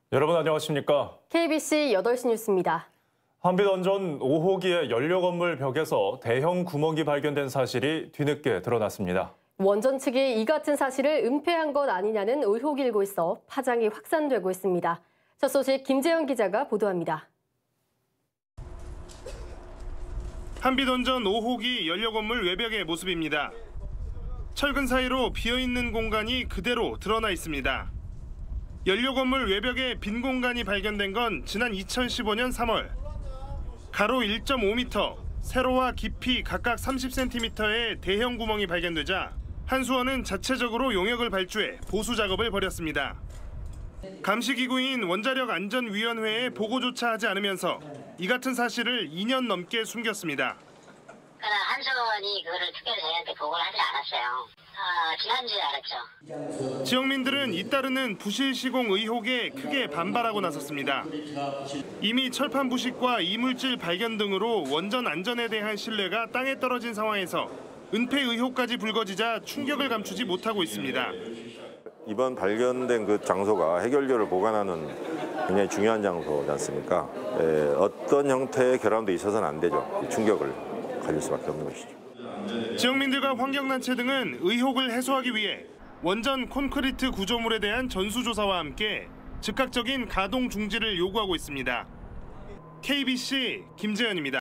여러분 안녕하십니까? KBC 8시 뉴스입니다. 한빛원전 5호기의 연료 건물 벽에서 대형 구멍이 발견된 사실이 뒤늦게 드러났습니다. 원전 측이 이 같은 사실을 은폐한 것 아니냐는 의혹이 일고 있어 파장이 확산되고 있습니다. 첫 소식 김재현 기자가 보도합니다. 한빛원전 5호기 연료 건물 외벽의 모습입니다. 철근 사이로 비어있는 공간이 그대로 드러나 있습니다. 연료 건물 외벽에 빈 공간이 발견된 건 지난 2015년 3월. 가로 1.5m, 세로와 깊이 각각 30cm의 대형 구멍이 발견되자 한수원은 자체적으로 용역을 발주해 보수 작업을 벌였습니다. 감시기구인 원자력안전위원회에 보고조차 하지 않으면서 이 같은 사실을 2년 넘게 숨겼습니다. 한수원이 그거를 특별히 저희한테 보고를 하지 않았어요. 지난주에 알았죠. 지역민들은 잇따르는 부실 시공 의혹에 크게 반발하고 나섰습니다. 이미 철판 부식과 이물질 발견 등으로 원전 안전에 대한 신뢰가 땅에 떨어진 상황에서 은폐 의혹까지 불거지자 충격을 감추지 못하고 있습니다. 이번 발견된 그 장소가 해결료를 보관하는 굉장히 중요한 장소지 않습니까? 어떤 형태의 결함도 있어서는 안 되죠. 충격을 가질 수밖에 없는 것이죠. 지역민들과 환경단체 등은 의혹을 해소하기 위해 원전 콘크리트 구조물에 대한 전수조사와 함께 즉각적인 가동 중지를 요구하고 있습니다. KBC 김재현입니다.